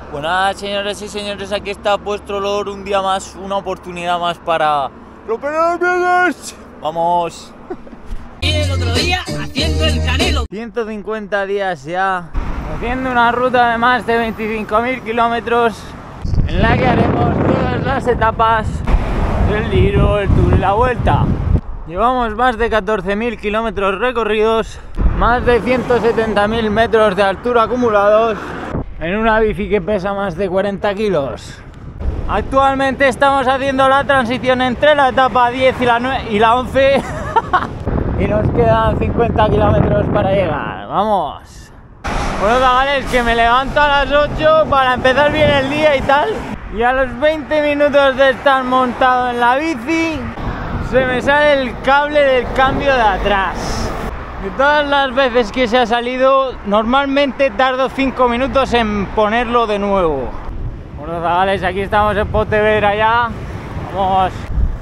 Buenas señoras y señores, aquí está vuestro Lord, un día más, una oportunidad más para romper las piedras. Vamos. Y el otro día haciendo el Canelo. 150 días ya, haciendo una ruta de más de 25.000 kilómetros, en la que haremos todas las etapas del Giro, el Tour y la Vuelta. Llevamos más de 14.000 kilómetros recorridos, más de 170.000 metros de altura acumulados, en una bici que pesa más de 40 kilos. Actualmente estamos haciendo la transición entre la etapa 10 y la 11 y nos quedan 50 kilómetros para llegar. ¡Vamos! Bueno, chavales, que me levanto a las 8 para empezar bien el día y tal, y a los 20 minutos de estar montado en la bici se me sale el cable del cambio de atrás. De todas las veces que se ha salido, normalmente tardo 5 minutos en ponerlo de nuevo. Bueno, chavales, aquí estamos en Pontevedra ya. Vamos.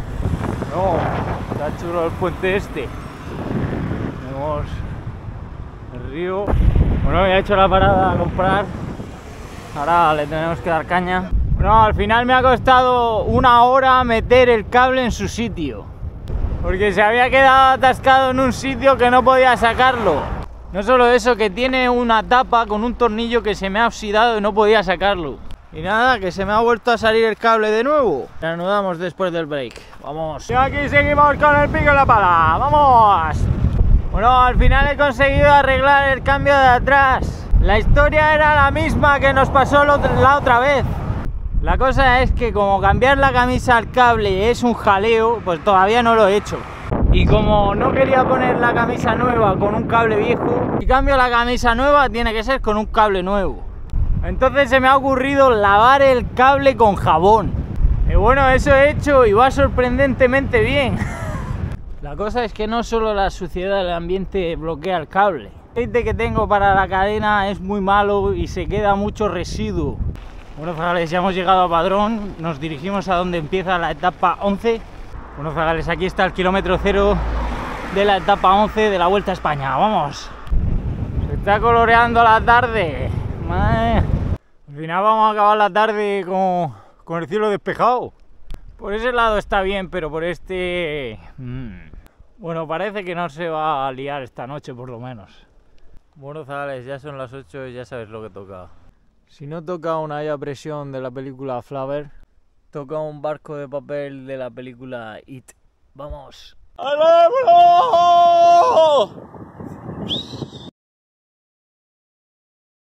No, está chulo el puente este. Tenemos el río. Bueno, ya he hecho la parada a comprar. Ahora le tenemos que dar caña. Bueno, al final me ha costado 1 hora meter el cable en su sitio, porque se había quedado atascado en un sitio que no podía sacarlo. No solo eso, que tiene una tapa con un tornillo que se me ha oxidado y no podía sacarlo. Y nada, que se me ha vuelto a salir el cable de nuevo. Reanudamos después del break. Vamos. Y aquí seguimos con el pico y la pala. ¡Vamos! Bueno, al final he conseguido arreglar el cambio de atrás. La historia era la misma que nos pasó la otra vez. La cosa es que como cambiar la camisa al cable es un jaleo, pues todavía no lo he hecho. Y como no quería poner la camisa nueva con un cable viejo, si cambio la camisa nueva tiene que ser con un cable nuevo. Entonces se me ha ocurrido lavar el cable con jabón. Y bueno, eso he hecho y va sorprendentemente bien. La cosa es que no solo la suciedad del ambiente bloquea el cable. El aceite que tengo para la cadena es muy malo y se queda mucho residuo. Bueno, zagales, ya hemos llegado a Padrón, nos dirigimos a donde empieza la etapa 11. Bueno, zagales, aquí está el kilómetro 0 de la etapa 11 de la Vuelta a España. ¡Vamos! Se está coloreando la tarde. Madre. Al final vamos a acabar la tarde con el cielo despejado. Por ese lado está bien, pero por este... Bueno, parece que no se va a liar esta noche, por lo menos. Bueno, zagales, ya son las 8 y ya sabes lo que toca. Si no toca una olla a presión de la película Flavor, toca un barco de papel de la película It. ¡Vamos! ¡Al